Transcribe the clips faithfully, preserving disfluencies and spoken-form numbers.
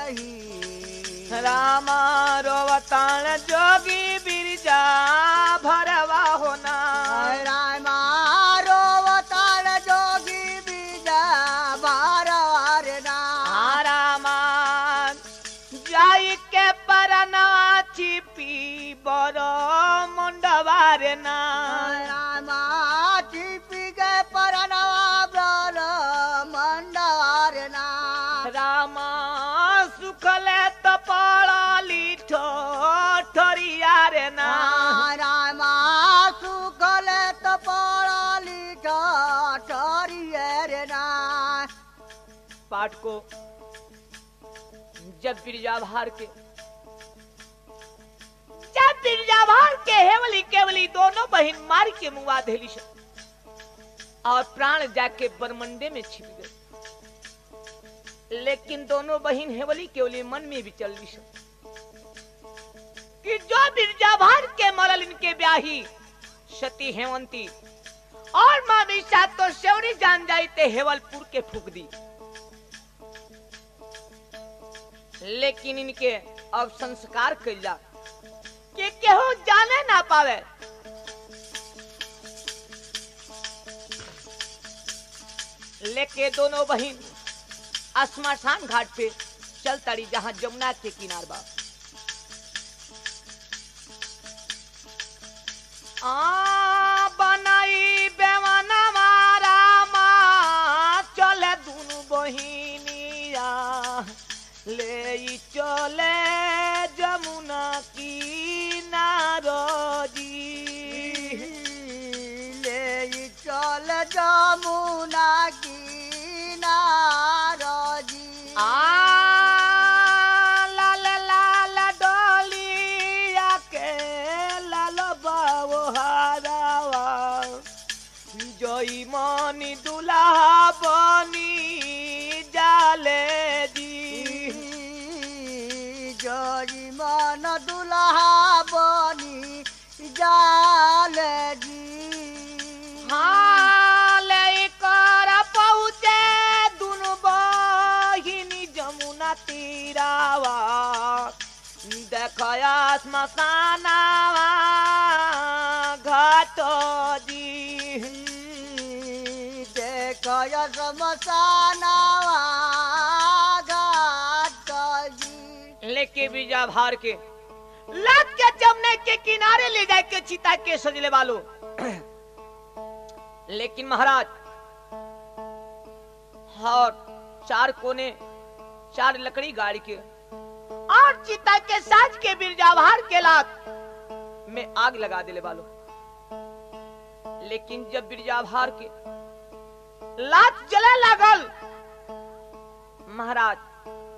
ब्याही रामा रोवतान जोगी बिरजा भरवा होना रामा रोवतान जोगी बीजा बारवार ना रामा जाई के परना छिपी बड़ो मुंडवार ना रामा छिपी के परनवा ब्रल मंडवार ना रामा सुखले तो पड़ा लिठो ठोरिया रे ना रामा सुखल तो पड़ली ठरियर ना पाठ को जब बिरजा भार के जब बिरजा भार के हेवली केवली दोनों बहन मार के मुआ धेली और प्राण जाके बरमंडे में छिप गए। लेकिन दोनों बहन हेवली केवली मन में भी चल रही कि जो बिरजा भार के मरल इनके ब्याही सती हेवंती और मां बिरसा तो शेवरी जान जाते हेवलपुर के फूक दी। लेकिन इनके अब संस्कार कैला कि केहू जाने ना पावे। लेके दोनों बहन श्मशान घाट पे चल तड़ी जहां जमुना के किनार बा। आ बनाई बेवाना मारा माँ चले दोनों बहिनिया ले चले जमुना किनार जी ले चल जमुना किनार जी आ लाल लाल डोलिया के लाल बाबू हारावा जोई मनी दुल्हा बनी जाले जी जोई मन दुल्हा बनी जाल जी हाँ ले कर पहुँचे दुनु बहिनी जमुना तीरावा देखया श्मशानावा घाट जी देखय श्मशानावा घाट जी लेके बिरजा भार के लाद के जमुने के किनारे ले जाए के चिता के सजले वालों। लेकिन महाराज और चार कोने चार लकड़ी गाड़ी के और चिता के साज के बिरजा भार के लात में आग लगा दिले वालों। लेकिन जब बिरजा भार के लात जले लागल महाराज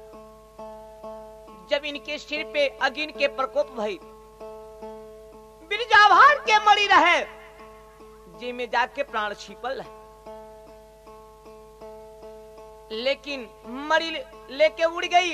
जब इनके सिर पे अग्नि के प्रकोप भई बिरजा भार के मरी रहे जी में जाके प्राण छिपल है। लेकिन मरी लेके उड़ गई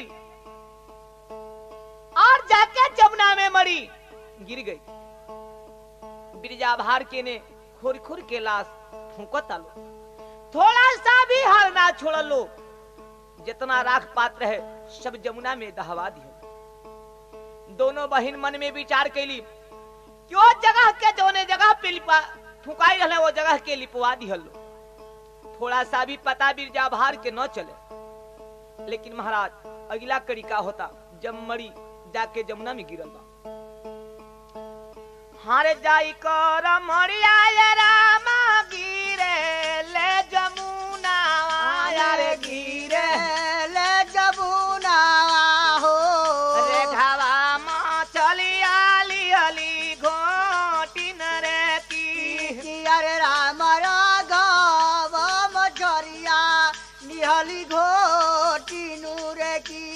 और जाके जमुना में मरी गिर गई। बिरजा भार के ने खुर खुर के लाश फूंकत आलो थोड़ा सा भी हाल ना छोड़ लो जितना राख पात्र है सब जमुना में दहवा दियो। दोनों बहन मन में विचार कैली क्यों जगह के जोने जगह पे लिपा फुकाई रहले वो जगह के लिपवा दिहलो थोड़ा सा भी पता बिरजा भार के न चले। लेकिन महाराज अगला कड़ी का होता जब मरी जाके जमुना में गिरल बा हारे जाई कर मरिया रामा गिरे ले जमुना यारे गिरे ले जमुना हो रे घावा मां चली आली अली घोटी नरे की अरे राम राघव मझरिया निहली घोटी नूरे की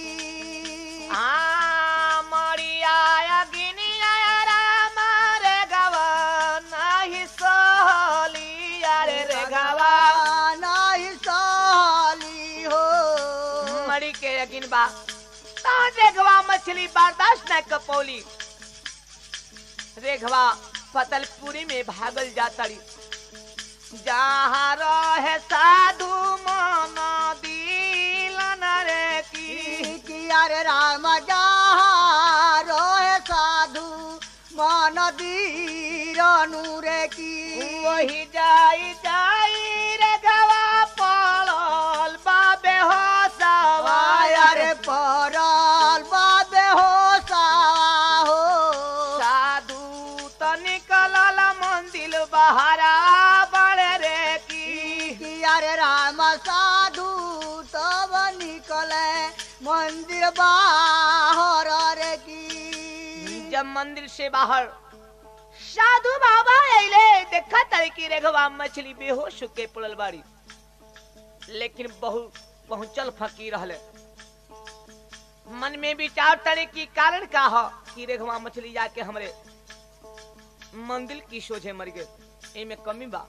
आ मरिया अग्नि राम रे घावा नाही सहली यारे रे घावा नहीं सहली हो मरी के अग्नि बा ता रेघवा मछली बर्दाश्त न कपौली रेघवा फतलपुरी में भागल जातड़ी जहाँ रहे साधु मन दिलन रे की किया अरे राम जहाँ रोहे साधु मन दीर नूरे की वही जाई जाई रे गवा पड़ल बाबे हो सवाय अरे परल बाबे हो सावा हो साधु तो निकलल मंदिर बहारा बड़े रे की कि अरे राम साधु तब निकले मंदिर बाहर रे की जब मंदिर से बाहर साधु बाबा अइले देखा तारे की रेघवा मछली बेहोश के पड़ल बाड़ी लेकिन बहु पहुंचल फकीर रहले मन में विचार तड़े की कारण का हो कि रेघवा मछली जाके हमरे मंदिर की सोझे मर गए एमे कमी बा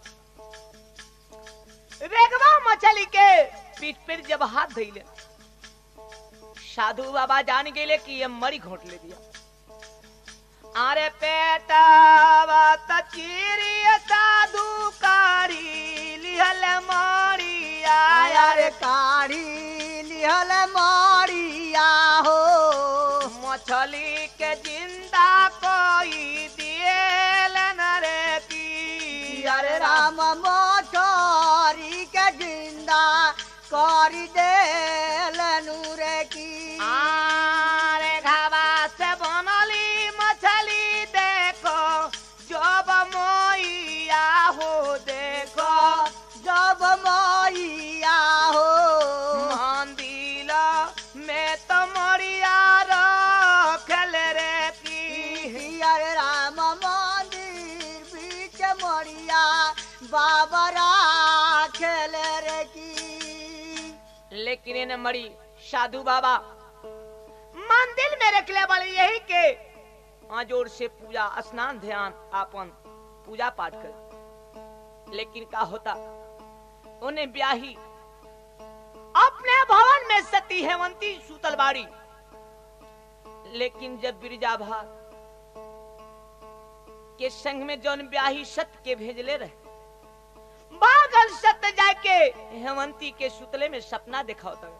रेघवा मछली के पीठ पर जब हाथ धइले साधु बाबा जान गेले कि ये मरी घोट ले दिया अरे पेटावा तचीरी साधु कारी लिहल मारिया अरे काढ़ी लिहल मारिया हो मछली के जिंदा कोई दिएल न रे की अरे राम मछरी के जिंदा करी देल नूरे की आरे घावा से बनली मछली देखो जब मोइया हो देखो जब मैया हो मंदिर में तो मरिया रखल रे की अरे राम मंदिर बीच मरिया बाबरा खेल रे की लेकिन इन्हें मरी साधु बाबा मंदिर में रखले वाले यही के आजोर से पूजा स्नान ध्यान आपन पूजा पाठ कर लेकिन का होता उन्हें ब्याही अपने भवन में सती हेमंती सूतल बाड़ी लेकिन जब बिरजा भार के संग में जौन ब्याही सत के भेजले रहे बागल सत जाके हेमंती के सुतले में सपना देखा होता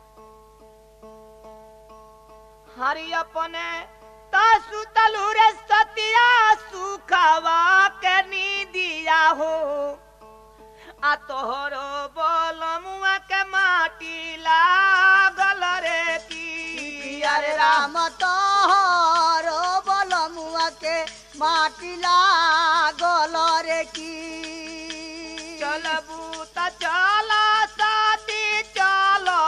हरि अपने सुतलू रे सतिया सुखावा के नीदिया हो आ तोहरो बोलमुआ के माटी लागल रे की अरे राम तोहरो बलमुआ के माटी लागल रे की चलबू त चला साथी चलो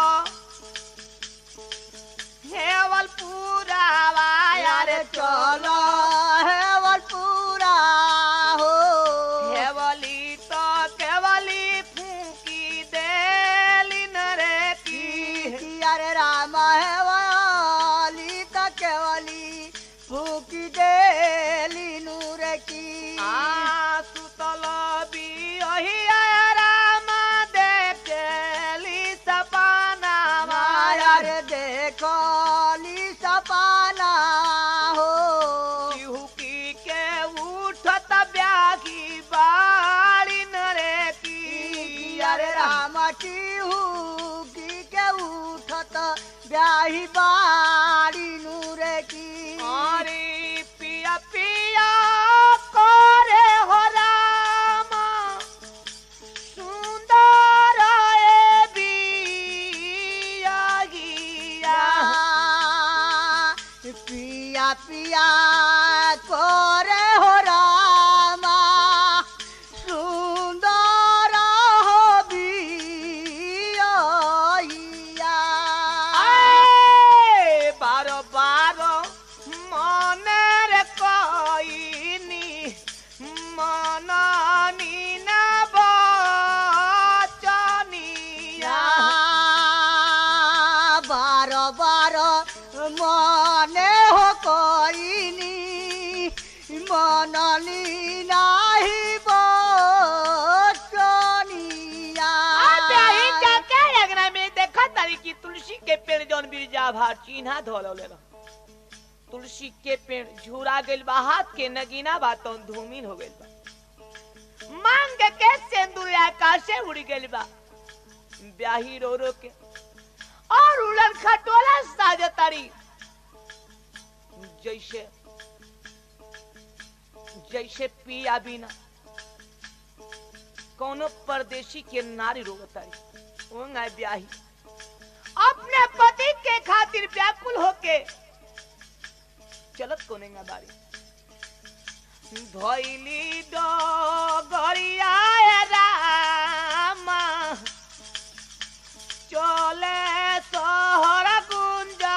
हेवल पूरा अरे चलो हेवल पूरा हो हेवली तो केवली फूकी देली न रे की अरे राम हेवली तो केवली फूकी देली नूर की आ सुतल भी ओही राम देखली सपना अरे देखली सपना हो चिहुकी के उठत ब्यागी बाड़ी न रे की अरे राम की के उठत ब्याही बाड़ी नूर की अरे पिया पिया करे हो राम सुंदर ए बिया पिया पिया करे हो रामा सुंदर हो बिया आए बारो बारो मने रे कोइनी मननी ना बचनिया बारो बारो मने हो कोइनी मननी नाही बचनिया आही जाके अगना में देखा तारी की तुलसी के पेड़ जौन बिरजा भार चिन्हा धोले रह तुलसी के पेड़ झूरा गइल बा हाथ के नगीना बा तो धूमिन हो गइल बा मांग के सिंदूर आकाशे उड़ गइल बा ब्याही रो रो के और उड़न खटोला साजतारी जैसे पिया बिना कौनो परदेशी के नारी रोगतारी ओंगा ब्याही अपने पति के खातिर व्याकुल होके चलत कोनेगा बारी धोइली डगरिया रामा चले सहर गुंजारतिया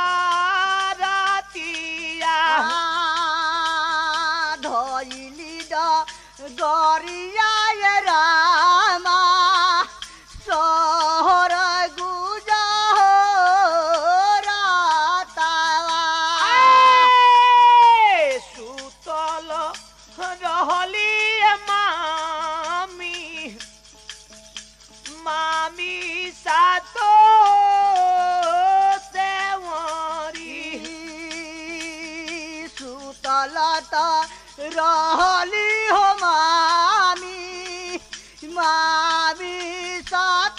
धोइली डगरिया रामा सहर गुजारतावा सुतल रहली मामी मामी सातो सेवरी सुतलत रहली हो मामी मामी सात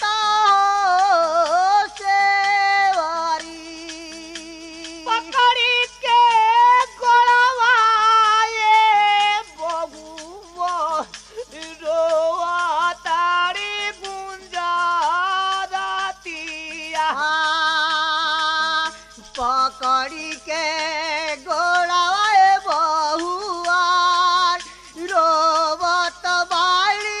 सेवरी पकड़ी के गोलवाए बबुआ रोआ तारी गुंजारतिया पकड़ी के गोड़ाए बहुआर रोबत बाली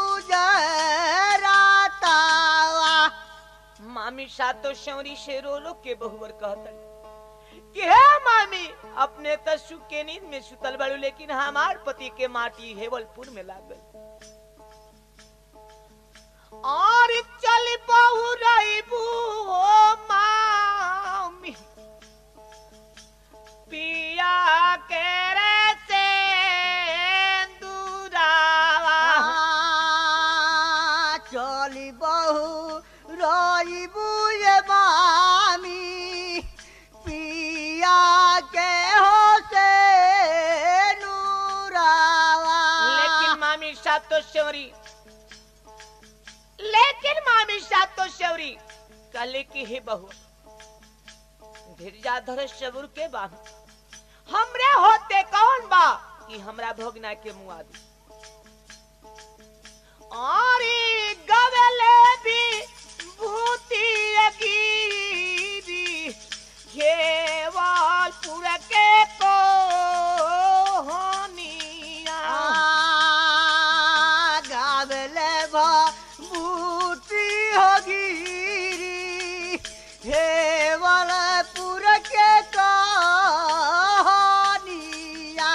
गुजरातावा मामी सातो शौरी से रोलो के बहुवर कहतन कि हे मामी अपने त सुख के नींद में सुतल बड़ू लेकिन हमार पति के माटी हेवलपुर में लागल और चल बहु रहीबू हो मामी पिया के रे से दूरावा चली बहु रहीबू ये मामी पिया के हो से नूरावा लेकिन मामी सातो शौरी लेकिन मामी सातो शौरी कहले कि हे बहू धीरजाधर सबुर के बान हमरे होते कौन बा कि हमरा भोगना के मुआदी और गवले भी भूति गिरी केवलपुर के को होनिया गावले बूटी होगिरी हेवलपुर के कहानिया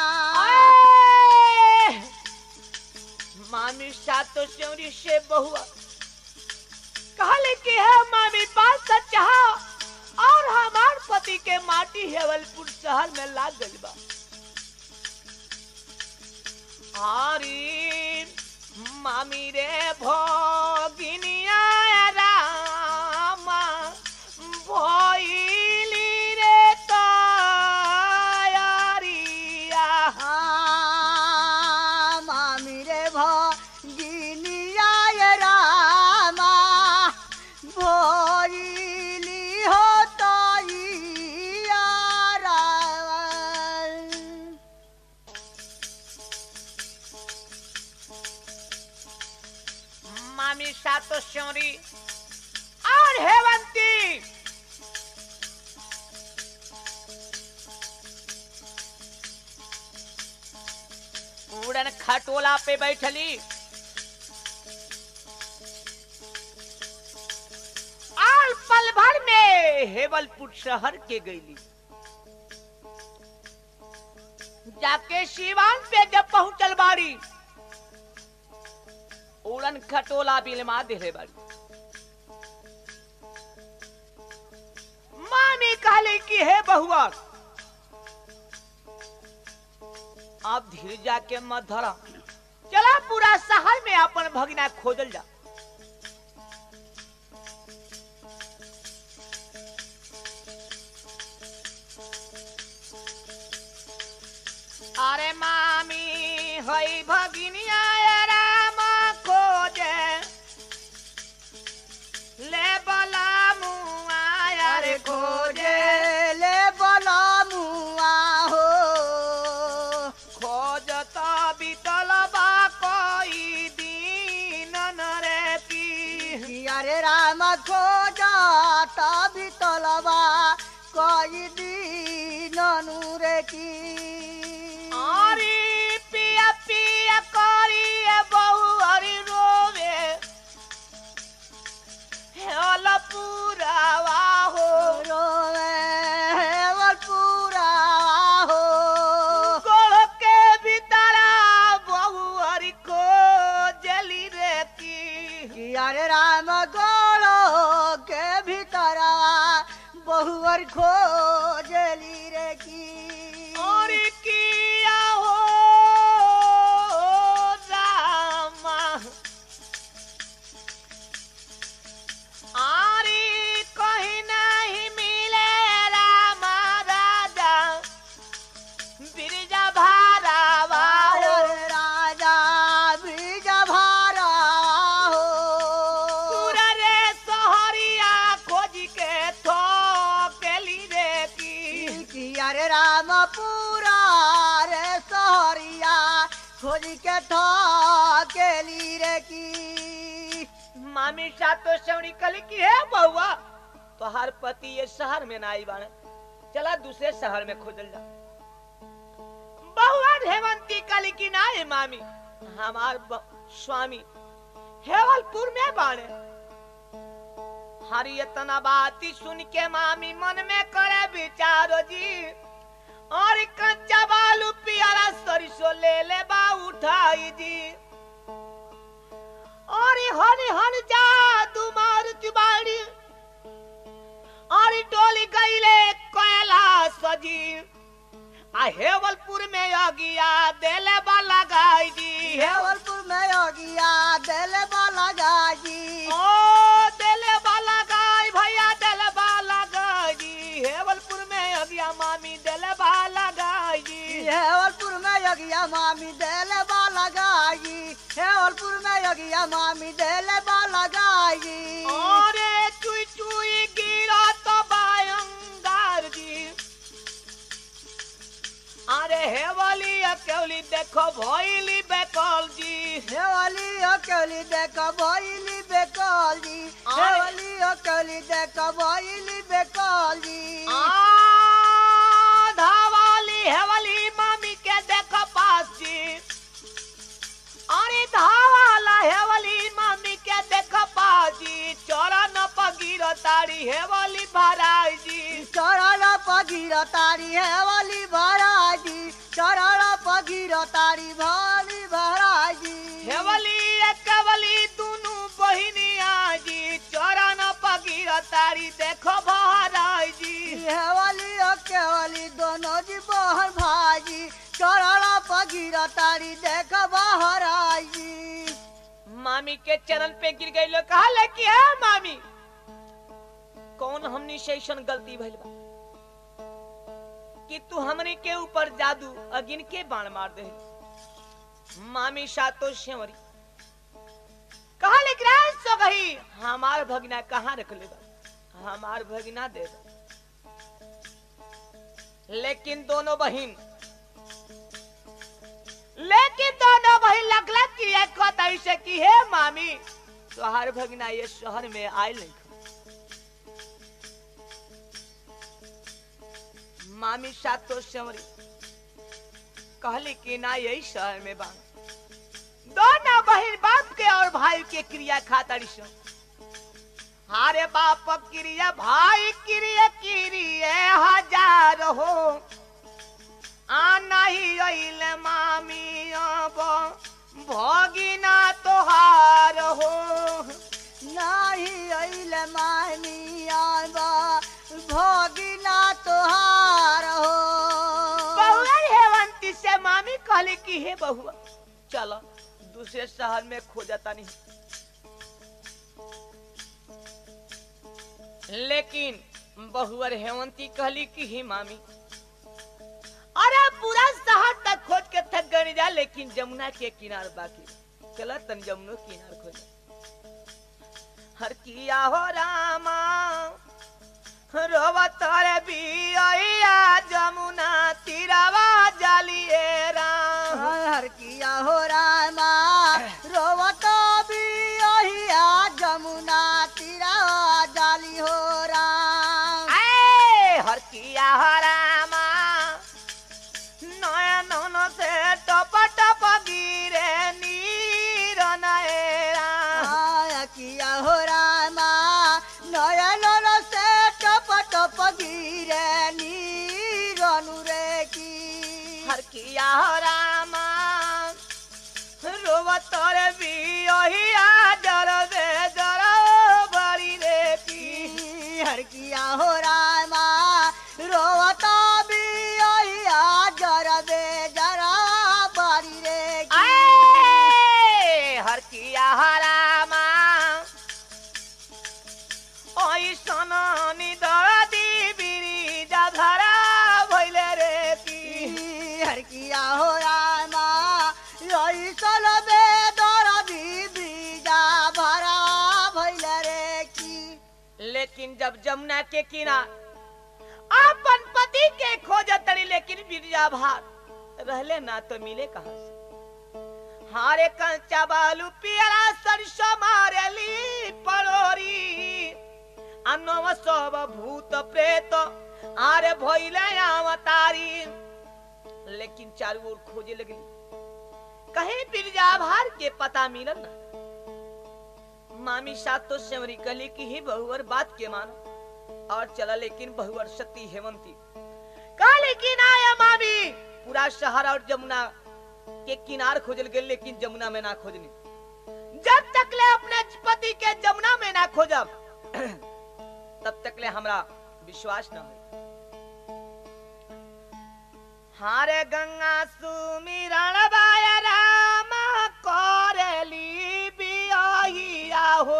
मामी सातो शौरी से बहुआ कहले कि है मामी बात सच है और हमार पति के माटी हेवलपुर शहर में लाग गइल बा आरी मामी रे भोगिनिया रामा भइली रे तयारिया मामी रे भगिनिया रामा भोइली हो तैयारा मामी सातो शौरी और हेवंती उड़न खटोला पे बैठली और पल भर में हेवलपुर शहर के गईली जाके शिवान पे जब पहुंचल बाड़ी उड़न खटोला बिलमा दिले बाड़ी मामी कहले कि हे बहुआ आप धीरे जाके मत धरा चला पूरा शहर में अपन भगना खोजल जा अरे मामी हई भगिनिया रामा खोजे ले बला मुआ रे खोजे ले बला मुआ हो खोजता कोई दिन नूरे की अरे पिया पिया करिए बहु हरि रोवे हेल पुरावा हो रोवे हेवल पूरा हो गोड़ के भीतरा बहु हरि को जली रे की कि अरे राम गोलो के भीतरा बहुवर खोजली रे की और किया हो रामा आरी कहीं नहीं मिले रामा राजा बिरजा भारावा हो अरे राजा बीज भारा हो पूरा रे सहरिया खोज के थो केली रे की कि अरे राम पूरा रे सहरिया खोज के था केली रे की मामी सातो सवनी कल की है बउआ तोहार पति ये शहर में ना आई बाने चला दूसरे शहर में खोजल जा बउआ हेमंती कल की ना है मामी हमार ब- स्वामी हेवलपुर में बाने हरी इतना बाती सुन के मामी मन में करे विचारो जी और कच्चा बालू पियारा सरिसो ले ले बा उठाई जी और हन हन जा तुम्हार तिबाड़ी और टोली गईले कोयला सजी आ हेवलपुर में आगिया देले वाला गाय जी हेवलपुर में योगिया दिल वाला गाजी ओ देले वाला गाय भैया देले वाला गाय जी हेवलपुर में आगिया मामी देले वाला गाय जी हेवलपुर में योगिया मामी दिल वाला गाजी हेवलपुर में योगिया मामी दिल वाला गाजी और चुई चुई गिरा तो बायंगार जी अरे हेवली अकेली देखो भइली बेकल जी हेवली अकेली देख भइली बेकल जी हेवली अकेली देख भइली बेकल जी आ धावाली हेवली मामी के देखो पास जी अरे धावाला हेवली मामी के देखो पास जी चरण पगिर तारी हेवली भराई जी चरण पगिर तारी हेवली भराजी चरण पगिर तारी भली भराजी हेवली एकवली दुनु बहिनिया जी चरण पगिर तारी देखो भराई जी हेवली अकेवली दोनों जी बहन भाजी चरण पगिर तारी देख बहराजी मामी के चरण पे गिर गई लोग कहा ले कि है मामी कौन हमनी से ऐसन गलती भइल बा कि तू हमने के ऊपर जादू अगिन के बाण मार दे मामी सातो सेवरी कहा लिख रहा है सो गई हमार भगना कहाँ रख लेगा हमार भगना दे दे लेकिन दोनों बहन लेकिन दोनों बहन लगला की एक कत ऐसे की है मामी तो हर भगना ये शहर में आयल नहीं मामी सातो सेवरी कहली कि ना यही शहर में बांग दोनों बहन बाप के और भाई के क्रिया खातरी सो हारे बाप क्रिया भाई क्रिया क्रिया हजार हो आ नहीं अइल मामी अब भगिना तोहार हो नाही अइल मानी आबा भगिना तोहार हो बहुआ हेवंती से मामी कहली कि हे बहुआ चलो दूसरे शहर में खो जाता नहीं लेकिन बहुअर हेवंती कहली कि ही मामी अरे पूरा शहर तक खोज के थक गई जा लेकिन जमुना के किनार बाकी चला तन जमुनो किनार खोज हर किया हो रामा रोवत रे बिया जमुना तीरावा जालिए राम हर किया हो रामा रोवत भी ओहिया जमुना तीरा जाली हो राम ए हर किया हरामा नयन से टप टप गिरे नीर नयरा किया हो रामा नयन से टप टप गिरे नीर रे की हर किया हरामा रोवत रे बियहिया जरबे जर बड़ी रे की हर किया हो रामा रोवत बियहिया जरबे जरा बड़ी रे की आए हर किया हरामा ओई सननी दरदी बिरी जा धरा भइले रे की हर किया हो रामा यही चलबे दरदी बीजा भरा भइल रे की लेकिन जब जमुना के किनार अपन पति के खोजत तड़ी लेकिन बिरजा भार रहले ना तो मिले कहां से हारे कंचा बालू पियरा सरसों मारेली पड़ोरी अनव सब भूत प्रेत आरे भइले अवतारी लेकिन चारों ओर खोजे लगली कहीं बिरजा भार के पता मिलल ना मामी साथ तो सेवरी कहली कि ही बहुवर बात के मानो और चला लेकिन बहुवर सती हेमंती काले की ना या मामी पूरा शहर और जमुना के किनार खोजल गए लेकिन जमुना में ना खोजनी जब तक ले अपने पति के जमुना में ना खोजब तब तक ले हमरा विश्वास ना हो हारे गंगा सुमिरण बाय राम करेली बियहिया हो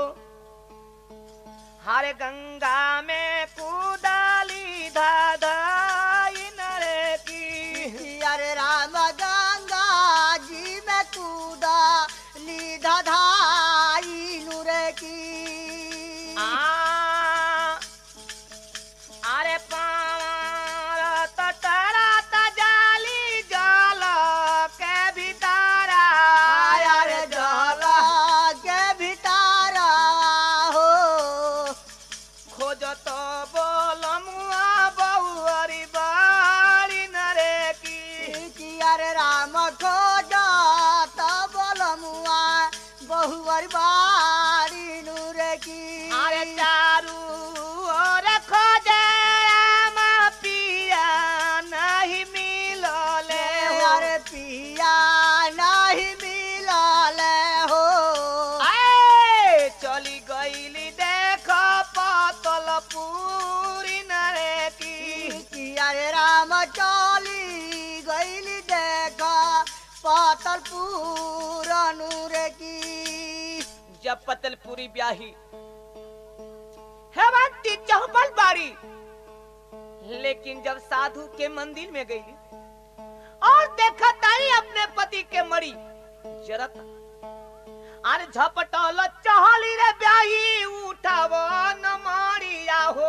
हारे गंगा में कूदाली धाधाई नरे की अरे राम गंगा जी में कूदा ली धाधाई नूरे की आ अरे पार तटरा तजाली जल के भीतरा अरे जल के भीतरा हो खोज तो बोलमुआ बहुअरी बारी नरे की अरे राम खोजा तब बोलमुआ बहुवर बारी नूरे की अरे चारू और खोजे राम पिया नहीं मिलले हो अरे पिया नहीं मिलल हो आए चली गईली देखो पतल पूरी नरे की अरे राम चली गईली देखा पातल पूरनूर की जब पतलपुरी ब्याही हेमंती चौपल बाड़ी लेकिन जब साधु के मंदिर में गई और देखा तारी अपने पति के मरी जरत अरे झपटल चहली रे ब्याही उठाव न मारिया हो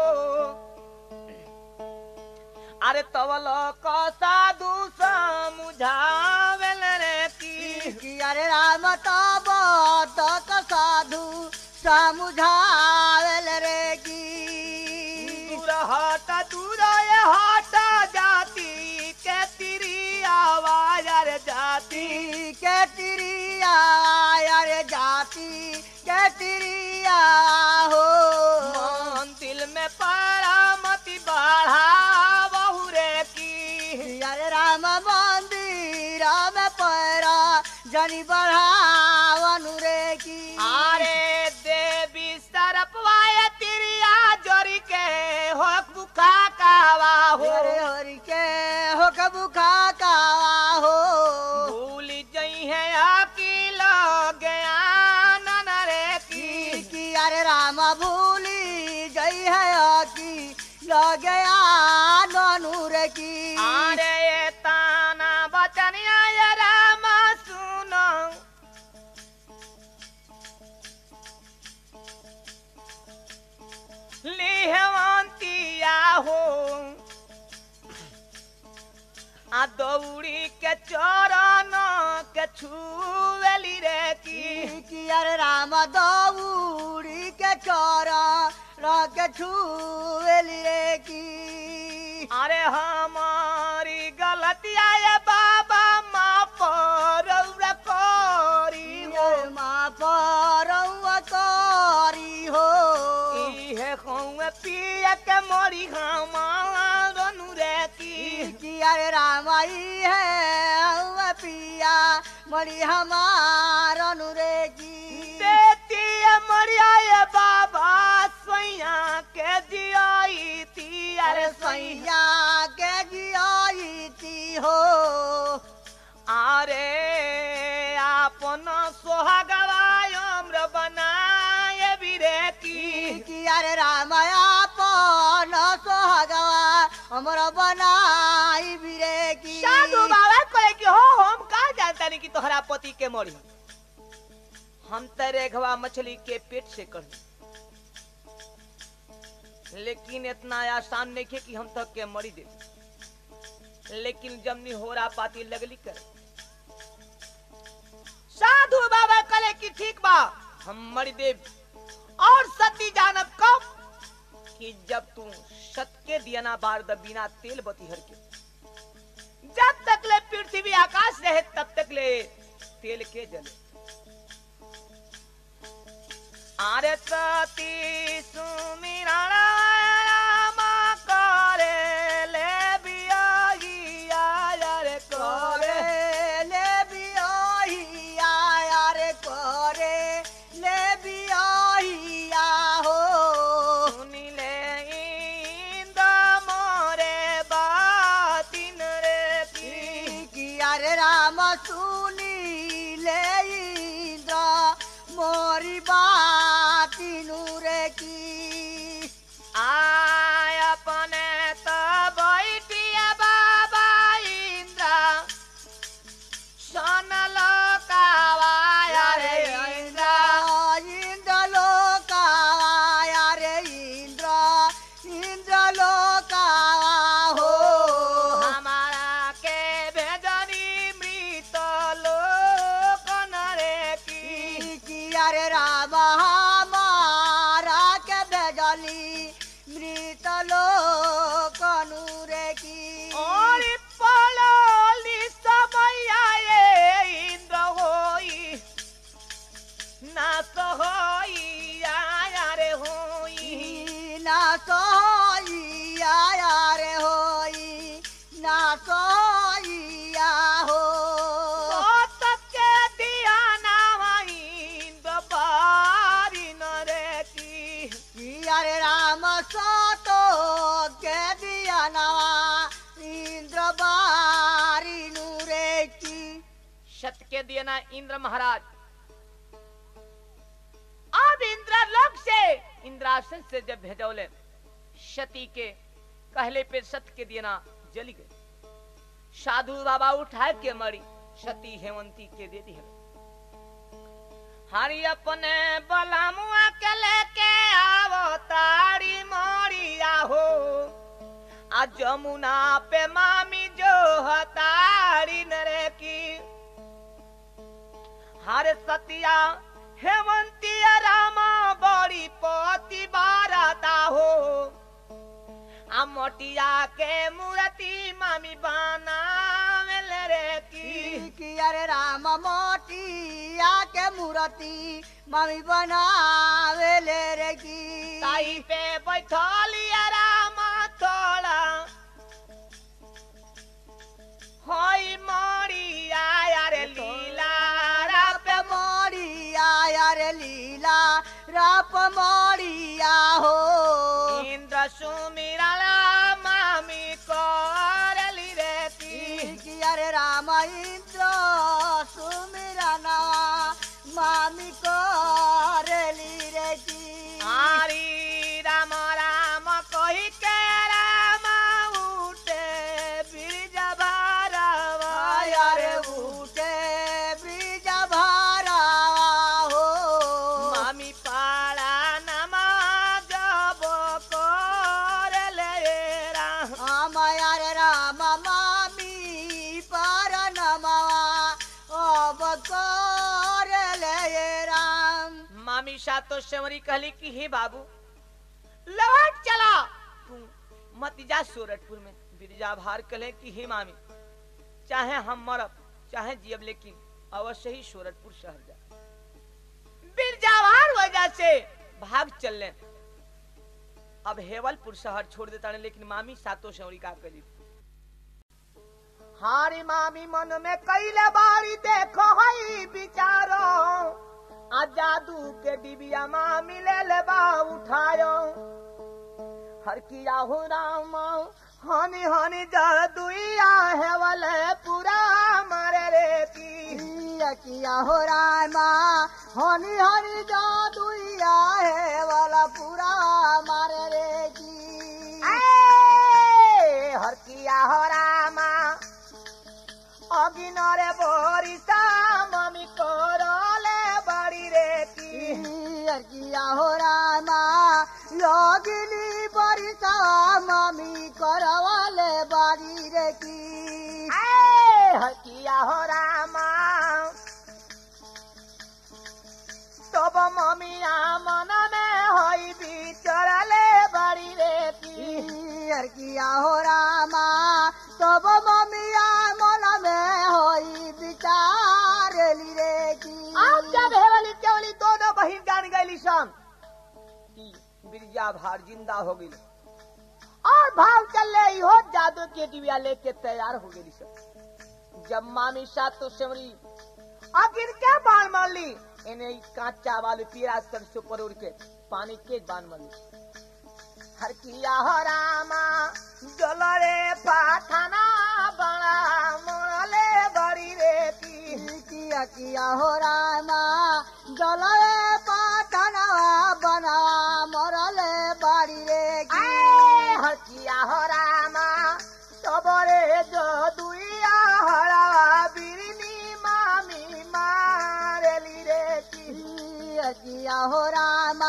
अरे तवल का साधु समझावेल रे की कि अरे राम तब तक साधु समझावेल रे की दूर हट दूर ये हट जाती के तेरी आवाज अरे जाती के तिरिया अरे जाति के तिरिया हो मन दिल में पड़ा मति बढ़ा बहुरे की अरे राम मंदिर में पैरा जनी बढ़ावनु रे की अरे देवी सरपवाए तिरिया जोरी के हो बुखा कावा हो हरे हरि के हो कबू खा का हो भूल जई है अकील ज्ञान रे की की की अरे राम भूली गई है की लग गया नूर की अरे ये ताना बचनिया ये राम सुनो लिहवंतिया हो आ दौड़ी के चरण के छुएली रे की की अरे राम दौड़ी के चोरा रख छुएली रे की अरे हमारी गलतिया ये बाबा माफ रउरा करी हो माफ रउआ करी हो इहे कहूँ पिया के मोरी हमारो नुरे की कि अरे रामाई है पिया मरी हमार अनुरे की देती मरिया ये बाबा सैया के जियाई थी अरे सैया के जियाई थी हो अरे आपन सोहागवा अम्र बनाए बिरे की कि अरे रामाया पन सोहागवा अमर बनाई बिरे की साधु बाबा कहे कि हो हम का जानता नहीं कि तोहरा पति के मरी हम तरेघवा मछली के पेट से कर लेकिन इतना आसान नहीं है कि हम तक के मरी दे लेकिन जमनी होरा पाती लगली कर साधु बाबा कहे कि ठीक बा हम मरी देव और सती जानब कब कि जब तू सत के दियना बार द बिना तेल बती हर के जब तक ले पृथ्वी आकाश रहे तब तक ले तेल के जले आरे सती सुमिरण करे ले बियाहिया रे करे ले बियाहिया रे करे ले बियाहिया हो सुनिले इंद मोरे बातिन रे की कि अरे राम सुनी ले इंद्र मोरी बातिनु रे की आय अपने तो बैठिया बाबा इंद्र सन लोकावाया रे इंद्र इंद्र लोकावाया रे इंद्र इंद्र लोकावा हो हमारा के भेजनी मृत लोक नरे की कि अरे राम हमारा के भेजली मृत लोक नुरे की और पलोली समय आए इंद्र होई नास होई आया रे होई ना सोइया रे होई ना सोइया हो के दिया नावाई बारी नरे की कि अरे राम सोतो के दिया नवा इंद्र बारी नूरे की सत के दिया ना इंद्र महाराज अब इंद्र लोक से इंद्रासन से जब भेजौले सती के कहले पे सत के दिया ना जली गई साधु बाबा उठा के मरी सती हेमंती के दे दी हरी अपने बलमुआ के लेके आवो तारी मोरिया हो आ जमुना पे मामी जो हतारी नरे की हर सतिया हेमंतिया रामा बड़ी पोती बारता हो आ मोटिया के मूर्ति मामी बनावेल रे की कि अरे राम मोटिया के मूर्ति मामी बनावे ले रे की ताई पे बैठलिया रामा थोड़ा होई मोरिया रे लीला राप मोरिया रे लीला राप मोरिया हो इंद्र सुमिरला मामी करली रे की कि अरे राम इंद्र सुमिरना मामी को रेली रे की हरी राम राम कही के राम उठे ब्रिज भारवा रे उठे ब्रिज भारा हो मामी पाला नमा जब करले राम रे राम मामी पर नमा अब कर ले राम मामी सातो सेवरी कहली कि हे बाबू लौट चला तू मत जा सूरतपुर में। बिरजा भार कले कि हे मामी चाहे हम मरब चाहे जियब लेकिन अवश्य ही सूरतपुर शहर जा। बिरजा भार वजह से भाग चलने। अब हेवलपुर शहर छोड़ देता है लेकिन मामी सातो शौरी का करी। हारी मामी मन में कैले बारी देखो हई बिचारो आ जादू के डिबिया मामी ले ले बा उठायो। हर किया हो राम हनी हनी जादुइया है वाले पूरा मारे रे की किया हो रामा हनी हनी जादुइया है वाला पूरा मारे रे की। हर किया हो रामा अगिनरे बोरिसा मम्मी कोरोले बड़ी रे की। किया हो रामा योगिनी बरिसा मम्मी करवाले बड़ी रे की। हर किया हो रामा तब मम्मिया मन में होई बिचरले बड़ी रे की। हर किया हो रामा तब मम्मिया मन में होई बिचारली रे की। आज जब हेवली केवली दोनों बहन जान गई सन कि बिरजा भार जिंदा हो गई और भाग चल रही हो जादू के डिबिया लेके तैयार हो गई सन। जब मामी सातो सेवरी आखिर क्या बाण मार ली इन्हें कांचा वाली पीरा सरसों पर उड़ के पानी के बाण मार ली। हर किया हो रामा जलरे पाठाना बड़ा मोरले बड़ी रे की। किया किया हो रामा जलरे पाठाना बना मोरले बड़ी रे की। हर किया हो रामा सबरे जो दुइया हरा बिरनी मामी मारेली रे की। किया हो रामा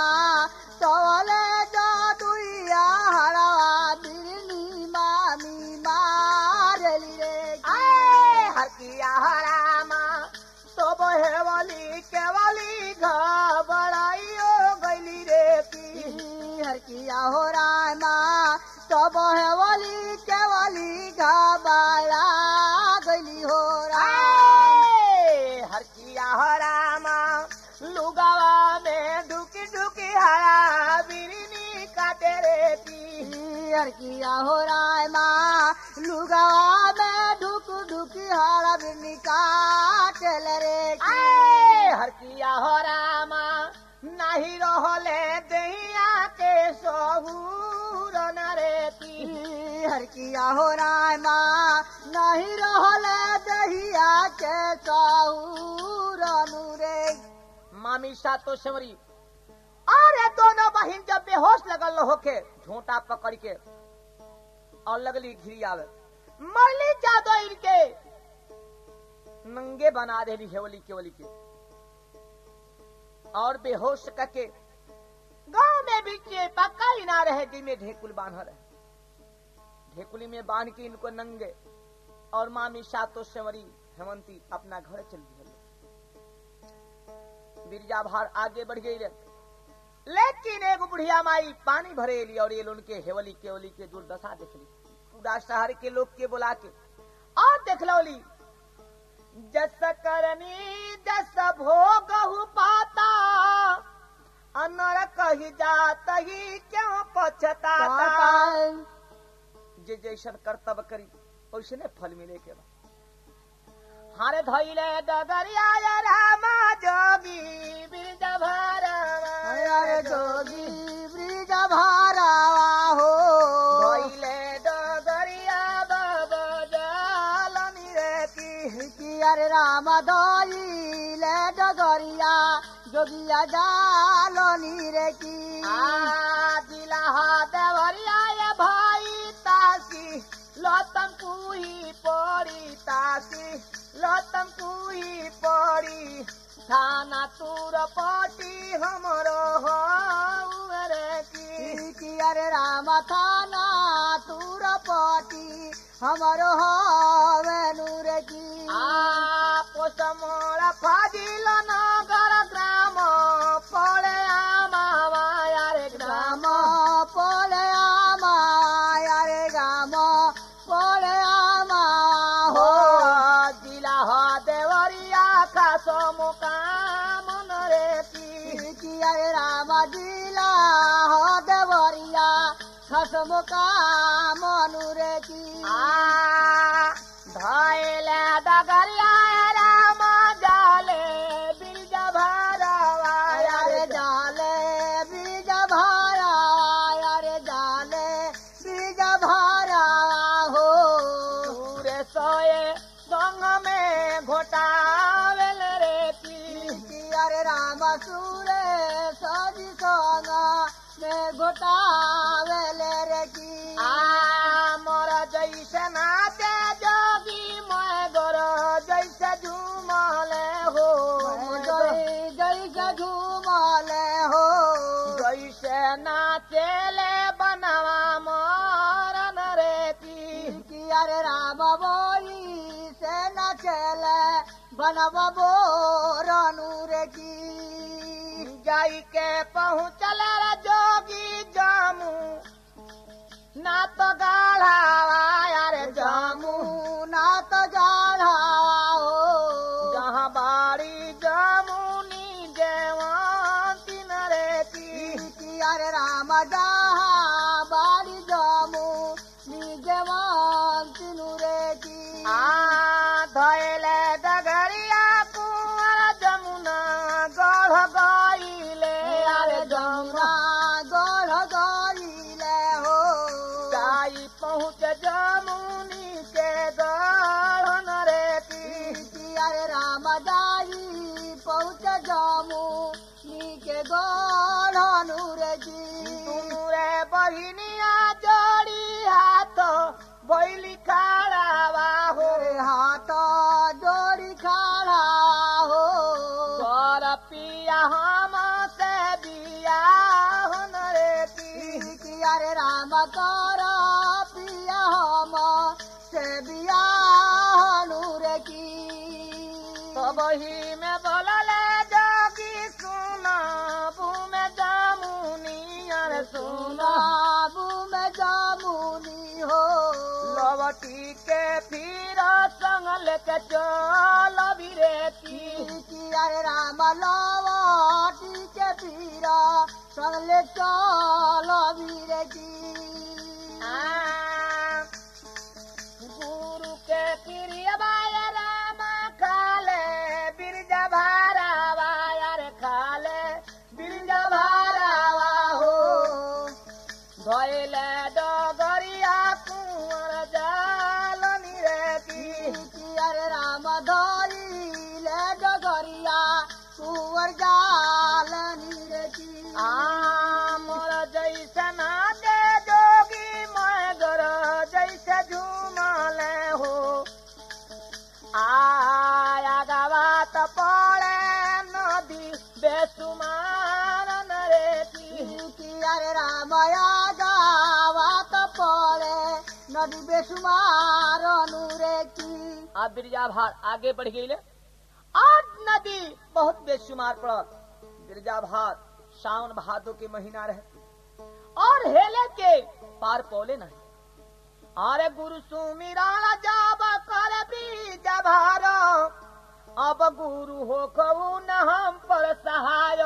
सबले जो दुइया हरा बिरनी मामी मारेली रे की। हर किया हो रामा सब हेवली केवली घबराइयो गईली रे की। हर किया हो रामा सब हेवली केवली घबरा गईली हो राम। हर किया हो रामा लुगावा में ढुकी ढुकी हरा बिरनी काटे रे की। हर किया हो रामा लुगावा में ढुक ढुकी हरा बिरनी काटल रे की। हर किया हो रामा नहीं रहले दहिया के सहूर न रे की। हर किया हो रामा नहीं रहले दहिया के सहूर रे। मामी सातो सेवरी अरे दोनों बहन जब बेहोश लगल होके झोंटा पकड़ के और लगली घिरी आवे मरली जादो इनके नंगे बना दे हेवली केवली के और बेहोश करके गांव में बीचे पक्का ही ना रहे जिनमें ढेकुल बांध रहे। ढेकुली में बांध के इनको नंगे और मामी सातो सेवरी हेमंती अपना घर चल गई। बिरजा भार आगे बढ़ गई रे लेकिन एक बुढ़िया माई पानी भरे ली और ये उनके हेवली केवली के दुर्दशा देख ली। पूरा शहर के लोग के बुला के और देख लो ली जस करनी जस भोगहु पाता अनर कही जात ही क्यों पछताता। जे जैसन कर्तव्य करी वैसने फल मिले के बाद हारे धैले डगरिया रामा जोगी ब्रिज भारा जोगी ब्रिज भारा हो धैले डगरिया बाबा जालनी रे की। अरे राम धैले डगरिया जोगिया जालनी रे की। जिला देवरिया ये भाई तासी लतम कुही पड़ी तासी लतम कुही पड़ी थाना तूर पटी हमरो हो रे की। अरे राम थाना तूर पटी हमरो हो रे की। पोष मोरा फाजिल नगर ग्राम पड़े आमा रे ग्राम पड़े आमा रे खसम का मनुरे की आ धैले डगरिया राम जाले बीज भरवा अरे जाले बीज भारा अरे जाले बीज भारा हो पूरे सोए संग में घोटावेल रे की की अरे राम सूरे सजी संग में घोटावेल रे की आ मोर जैसे नाचे जोगी मैं गोर जैसे झूमले हो जय जय झूमले हो जैसे नाचेले बनवा मोरन रे की की अरे राम बोरी से न चले बनब बोरनु रे की जाई के पहुँचल रे जोगी जामू ना तो गाढ़ावा यारे जामू जामू ना तो जाढ़ा हो जहाँ बाड़ी जामुनी जयवंती रे की की अरे राम जहाँ बाड़ी जामू निजवान तिनु रे की आ धैले डगरिया कुंवर जमुना गढ़ गईले अरे अरे जमुना जमुना गढ़ गईले हो जाई पहुँच जमुनी के गढ़ रे की की अरे राम जाई पहुँच जामू नीके गढ़नु रे की तुम रे बहिनिया जोड़ी हाथ बैली खाड़ावा हो रे हाथ जोड़ी खड़ा हो कर पिया हम से बिया रे की की अरे राम कर पिया हम से बियाह रे की तो बही में बोलले जोगी सुना बुमे जामुनी अरे सुना बाबू में जामुनी हो लवटी के फिर संग लेके चल रे की की अरे राम लवटी के पीरा संगले चल वीर की आ, गुरु के प्रिय बाय राम खाले बिरजा भारावा यार खाले बिरजा भारावा हो धैले डगरिया कुंवर जाल रे की की अरे राम धरी ले डगरिया कुंवर जाल नीर की आ मोर जैसे नाचे जोगी मैं गोर जैसे झूमले हो आया गावात पड़े नदी बेसुमार रे की की अरे रामया गावात पड़े नदी बेसुमार रे की अब बिरजा भार आगे बढ़ गई आठ नदी बहुत बेशुमार पड़ल बिरजा भार सावन भादो के महीना रहे और हेले के पार पौले नहीं अरे गुरु सुमिराला जाब कर बिरजा भार अब गुरु हो कहू न हम पर सहाय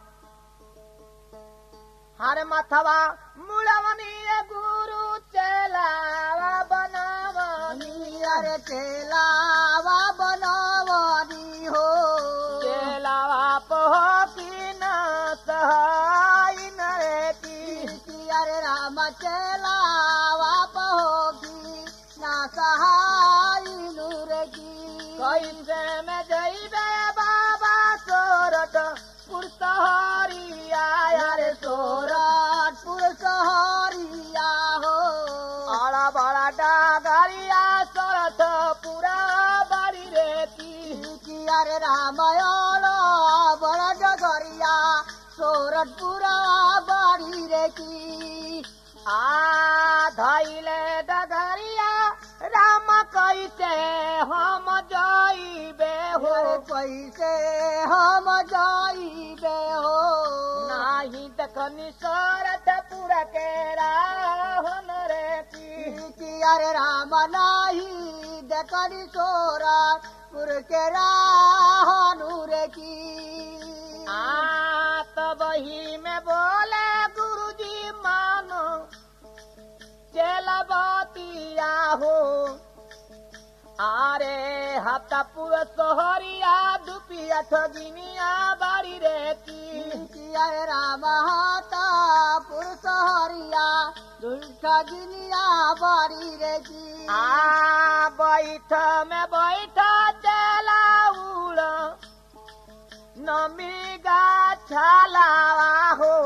हर मथवा मुड़वनी गुरु चलावा बनावनी अरे चेलावा बनवनी हो चलावा पहुँची न सहाय नरेती की अरे राम चेलावा पहोगी ना सहाय नूर की कैसे में जइबे बाबा सोरठ पुरसहरिया रे सोरठ सोरठपुर सहरिया हो बड़ा बड़ा डागरिया सोरठ पूरा बड़ी रेती की अरे रामायण बड़ा डगरिया सोरठपुरा बाड़ी रे की आ धैले डगरिया राम कैसे हम जाइबे हो अरे कैसे हम जाइबे हो नाही देखनी सोरठपुर के राहन रे की की अरे राम नाही देखनी सोरठपुर के राहनु रे की आ तो वही में बोले गुरुजी मानो बतिया हो आरे हफ्ता पूरा सोहरिया दुपिया ठगिनिया बाड़ी रे की किया राम हाता पुरुष हरिया दुष्टा गिनिया बाड़ी रे की आ बैठ में बैठ चला उड़ नमी गाछलावा हो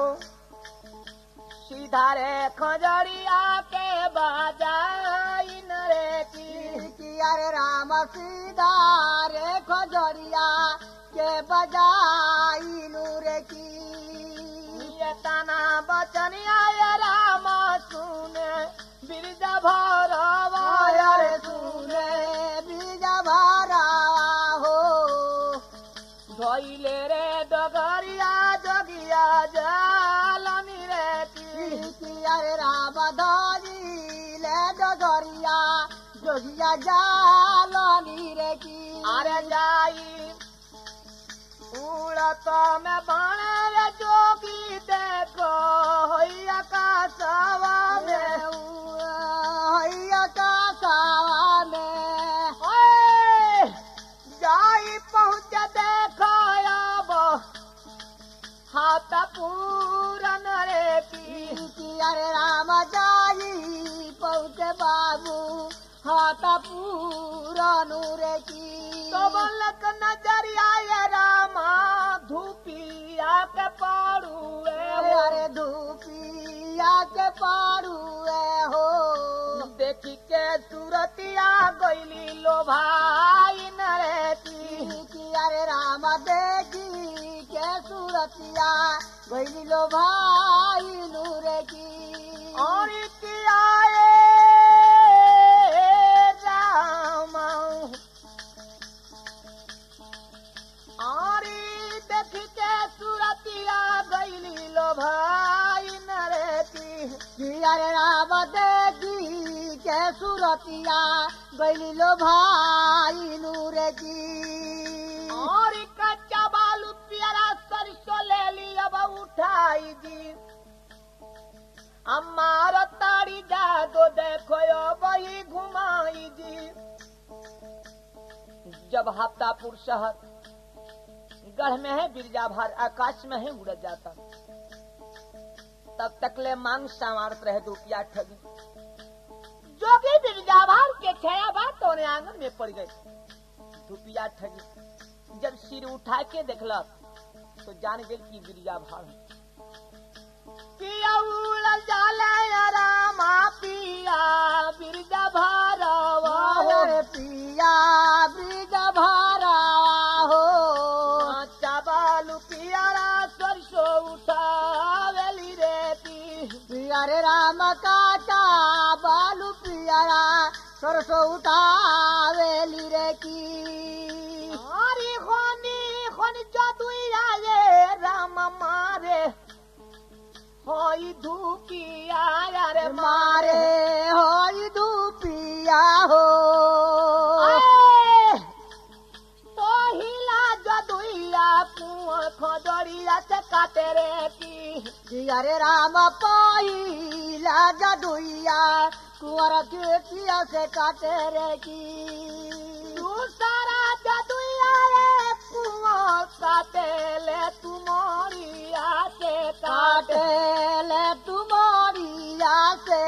सीधा रे खजड़िया के बाजाइन रे की किया रे राम सीधा रे खजड़िया के बजाई नूरे की ये तना बचनिया ये राम सुने बिरज भरवा रे सुने बीज भरा हो धोइले रे डगरिया जगिया जालनी रे की किया रे राम धोजी ले डगरिया जोगिया जालनी रे की अरे जाई उड़त में बाण रे जोगी देखो होइया का सवा में हैया का सावा में ओए जाई पहुँच देखो अब हाथ पूरन रे की किया रे राम जाई पहुँचे बाबू हाथ पूरा नूरे की तो बलक नजरिया ये रामा धूपिया के पाड़ुए अरे धूपिया के पाड़ुए हो देखी के सूरतिया गईली लो भाई नरे की किया रे राम देखी के सूरतिया गईली लो भाई नूरे की और किया रामा आरी देखी के सूरतिया गईली लो भाई नरे की किया रे राम देखी के सूरतिया गईली लो भाई नूरे की और कच्चा बालू प्यारा सरसों ले ली अब उठाई जी हमारा ताड़ी जादो देखो वही घुमाई जी जब हफ्तापुर शहर गढ़ में है बिरजा भार आकाश में है उड़ जाता तब तक ले मांग संवारत रहे रुपया ठगी जोगी बिरजा भार के छया बात तो आंगन में पड़ गए रुपया ठगी जब सिर उठा के देखलक तो जान गए कि बिरजा भार पिया उड़ जाला रामा पिया बिरजा भारवा रे पिया ब्रिज भरा हो चाबालू पियारा सरसों उठावेली रेती पिया रे राम काटा बालू पियारा सरसों उठावेली रे की हरी खोनी खोनी जदुइया ये राम मारे होई धूपिया रे मारे होई धूपिया हो तो हिला जदुइया कुआं खजड़िया से काटे रे की पिया रे राम पहिला जदुइया कुंवर खेतिया से काटे रे की दूसरा जदुइया रे कुआं काटे ले तुमरिया से काटे काटे ले तुम्हारिया से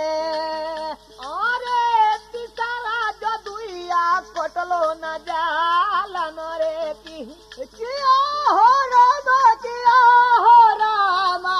अरे तीसरा जदुइया कटलो न जाला न रे की किया हो राम किया हो रामा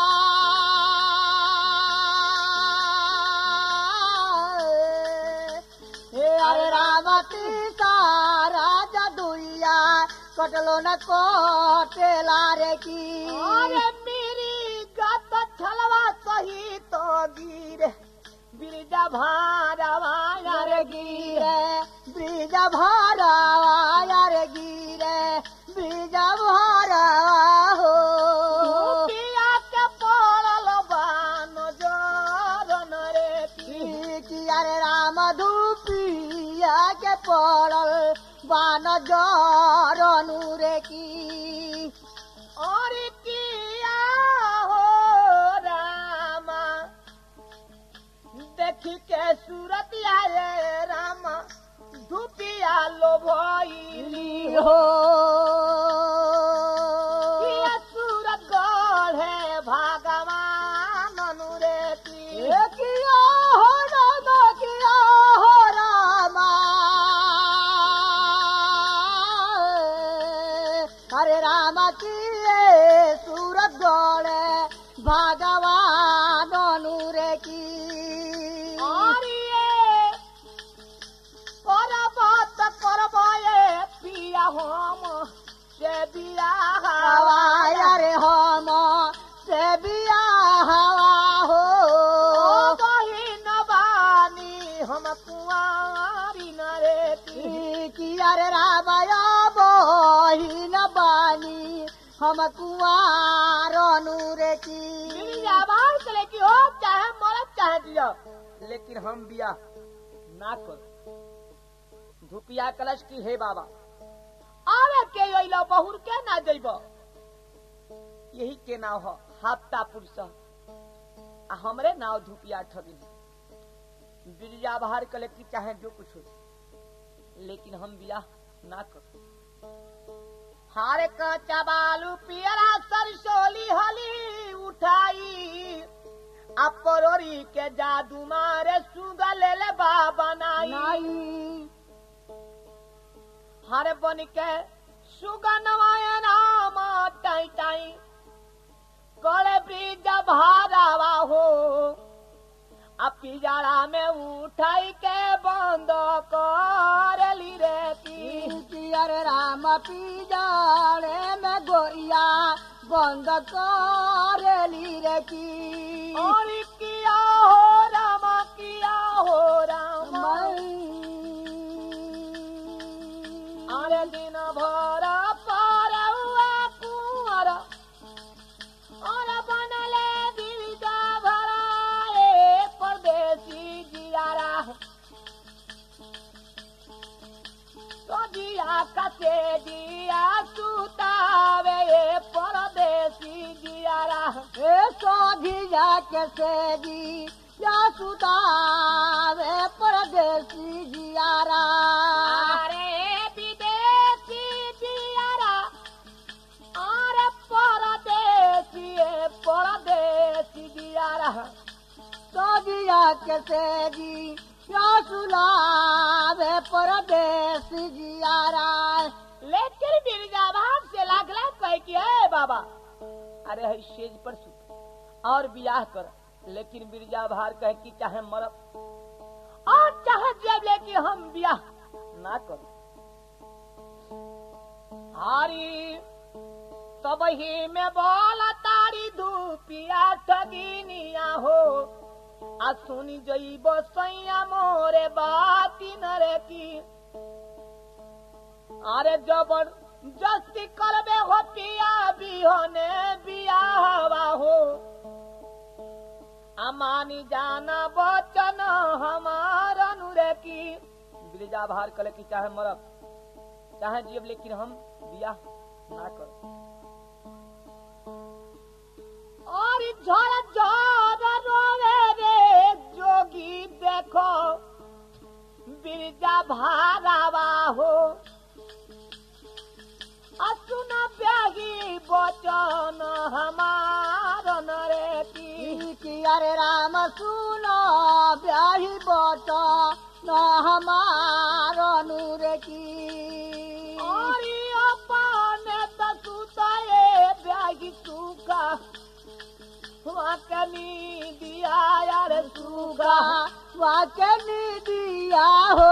हे अरे राम तीसारा जदुइया कटलो न कोटेला रे की अरे मेरी गत छलवा सही तो गिरे बिरजा भारवा रे गिरे ब्रिज भरा रे गिरे ब्रिज भरा हो पिया के पड़ल बान जरन रे की किया रे राम धूपिया के पड़ल बान जरनु रे की और किया हो रामा देख देखी के सूरत आए राम धुपिया लो भइली हो किया सूरत गढ़े भगवान अनुरे की किया हो राम किया हो रामा अरे राम किए सूरत गढ़े भगवान अनुरे की और ये और बात करवाए पिया हम से बिया हवा अरे हम से बिया हवा हो बहिन बानी हम कुंवारी नरे की कि अरे रामाया बहिन बानी हम कुंवार अनुरे की बिया बाहर चले की हो चाहे मरद चाहे दिया लेकिन हम बिया ना कर धुपिया कलश की हे बाबा आवे के अइला बहुर के ना जइब यही के नाव हो हफ्ता पुरुष आ हमरे नाव धुपिया ठगी बिरिया बाहर कले की चाहे जो कुछ हो लेकिन हम बिया ना कर हारे कच्चा बालू पियरा सरसोली हली उठाई अपरोरी के जादू मारे सुगा ले ले बाबा नाई नाई हारे बन के सुगा नवाए नाम टाई टाई कले ब्रिज भारावा हो आ पिजारा में उठाई के बंद करली रे की कि अरे राम पिजाड़े में गोइया बंद करेली रे की और किया हो रामा किया हो रामा अरे दिन भर पर हुआ कुंवर और बनले दिल का भरा ए परदेसी जियारा तो जिया कसे जिया सुतावे ए परदेसी जियारा ए सोधिया के सेगी या सुतावे परदेसी जियारा अरे विदेशी जियारा अरे परदेसी ए परदेसी जियारा सोधिया के सेगी या सुलावे परदेसी जियारा लेकिन बिरजा भाग से लागला कह के ए बाबा अरे है सेज पर सुत और बियाह कर लेकिन बिरजा भार कह की चाहे मरब और चाहे जब लेकिन हम बियाह ना कर हारी तब ही में बोला तारी धूपिया ठगिनिया हो आ सुनी जइब सैया मोरे बाती नरे की अरे जबर जस्ती करबे हो पिया बिहने बियाहवा हो अमानी जाना बचन हमार अनुरे की बिरजा भार कले की चाहे मरब चाहे जीव लेकिन हम बियाह ना कर और झड़ झड़ रोवे रे जोगी देखो बिरजा भारावा हो असुन प्यागी बचन हमार नरे की कि अरे राम सुनो ब्याही बट न हमार अनुरे की और अपने तसुताए ब्यागी सुगा वाकनी दिया यार सुगा वाकनी दिया हो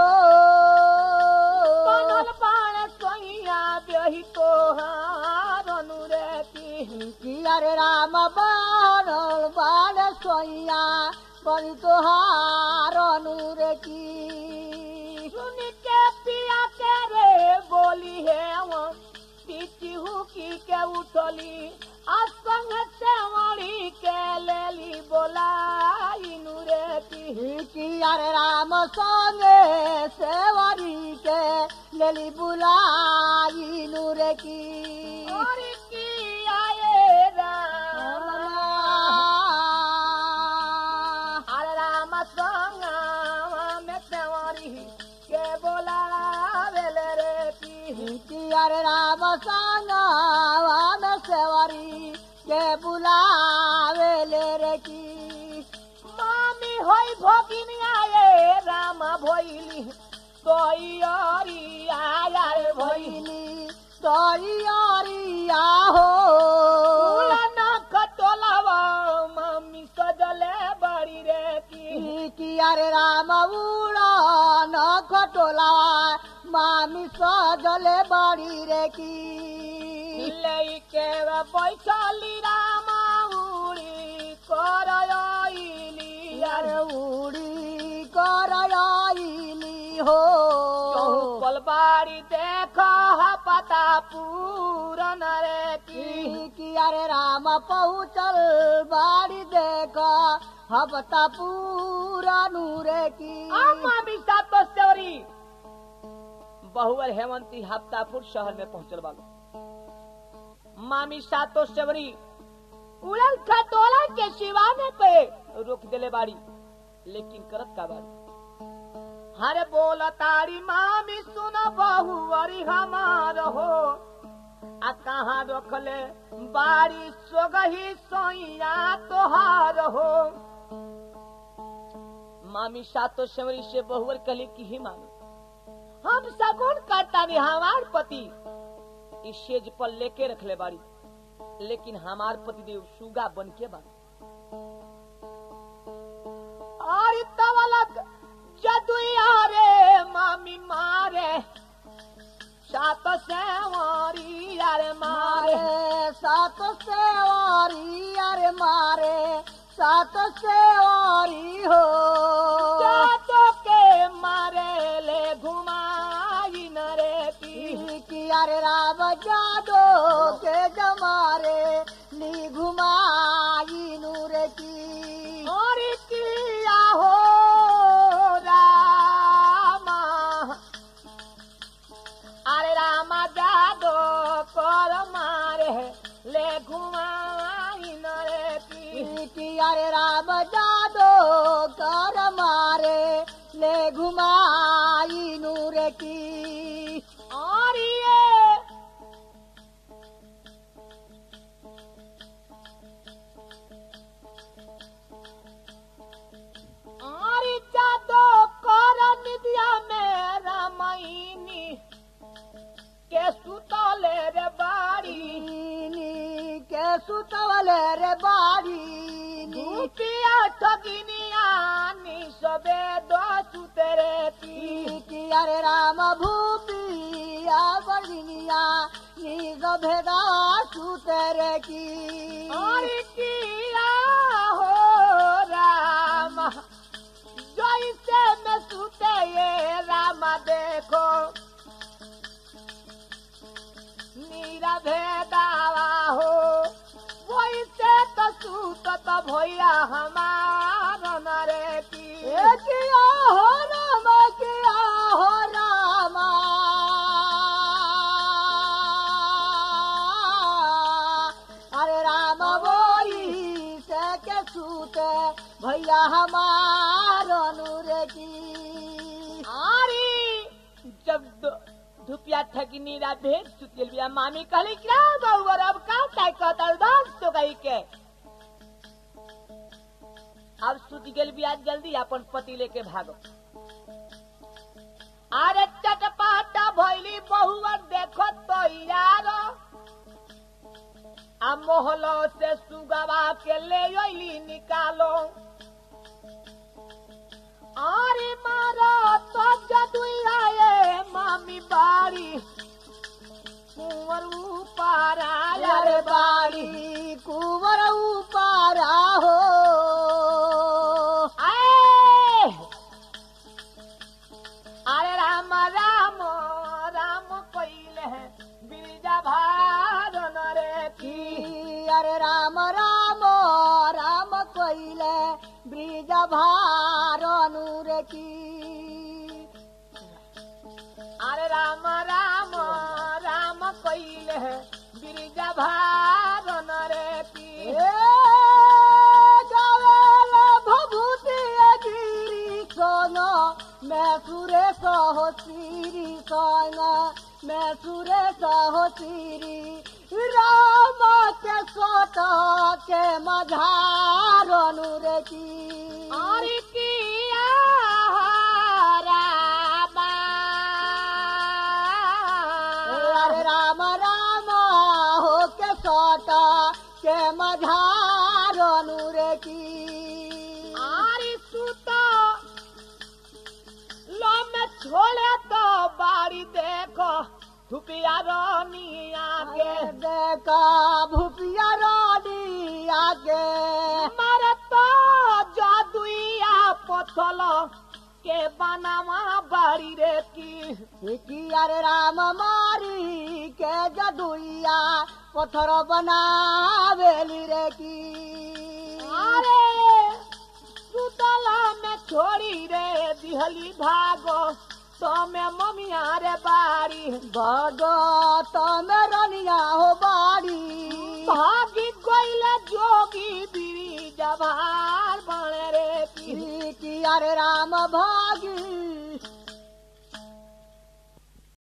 बनल बाण सोइया ब्याही तो हार अनुरे की कि अरे राम बनल बाण सोइया बड़ी तोहार अनुरे की सुन के पिया के रे बोली है वो पीछू की के उठली असंग सेवड़ी के लेली बोलाई नुरे की कि अरे राम संगे सेवरी के लेली बुलाई नूरे की और की आए राम अरे राम संगावा में सेवरी के बोलावेले रे की किया रे राम संगवा में सेवरी के बुलावेले रे की मामी होई भोगिनिया ये राम भोइली तोयरी आया रे भोइली भइली तोयरिया हो उलाना खटोलावा मामी सजले बड़ी रे की किया रे राम उड़ा न खटोला मामी सजले बड़ी रे की लेके बैठली रामा उड़ी करयली यार उड़ी करयली हो पलबाड़ी देख पता पूरन रे की किया रे राम पहुँचल बाड़ी देख हबता पूरा नूरे की मामी सातो सेवरी बहुवर हेमंती हफ्तापुर शहर में पहुंचल वालो मामी सातो सेवरी उड़ल खटोला के शिवाने पे रोक देले बाड़ी लेकिन करत का बाड़ी हरे बोल तारी मामी सुन बहुवरी हमार हो आ कहाँ रखले बाड़ी सोगही सोइया तोहार हो मामी सातो सेवरी से बहुवर कहली की ही मामी हम सगुन करता नहीं हमार पति इस सेज पर लेके रखले बाड़ी लेकिन हमार पति देव सुगा बन के बाड़ी और तवलक जदुया रे मामी मारे सात सेवारी यारे मारे मारे सात सेवारी अरे मारे सात सेवारी हो जातो के मारे ले घुमाई नरे की किया रे राम जादो के जमारे ली घुमाई नूरे की और किया हो रामा अरे रामा जादो कर मारे ले घुमाई नरे की किया रे राम जादो कर मारे ले घुमाई नूरे की और ये और जादो कर निदिया में रामायणी के सुतले रे बाड़ी नी के सुतवले रे बाड़ी भूपिया ठगिनिया नी सबे दो सुतरे की किया रे राम भूपिया बड़िनिया निज भेदा सुतरे की और किया हो राम जैसे में सुते ये राम देखो नीरा भेदावा हो वैसे तो सूत तो भैया हमारा नरे की ए किया हो राम किया हो राम अरे राम बोई से के सूते भैया हमारो नूरे की आरी जब धुपिया ठगिनी रा भेद सुतिल बिया मामी कहली क्या बहुवर अब का काय कहता दास तो गई के अब सुत गेल बिया जल्दी अपन पति लेके भागो अरे चटपाटा भइली बहुवर देखो तो यार आ मोहलो से सुगवा के ले अइली निकालो अरे मारो तो जदुआ ये मामी बाड़ी कुंवर ऊपर आया रे बाड़ी कुंवर ऊपर हो आए अरे राम राम राम पहिले बीजा भार नरे की अरे राम राम राम कोइले ब्रिज भार नूर की अरे राम राम राम कइले ब्रिज भार नरे की ए गावेल भभूति की मैं सुरेश हो श्री संग मैं सुरेश हो श्री राम के सोट के मझारनु रे की अरे किया रामा अरे राम राम हो के सोट के मझारनु रे की आरी सुतो लो में छोड़े तो बाड़ी देखो धुपिया रोनी आगे देखा भूपिया रोनी आगे मारे तो जादुइया पथल के बनावा बाड़ी रे की किया रे राम मारी के जदुइया पत्थर बनावेली रे की अरे सुतला में छोड़ी रे दिहली भागो तो में ममिया रे बाड़ी भगत में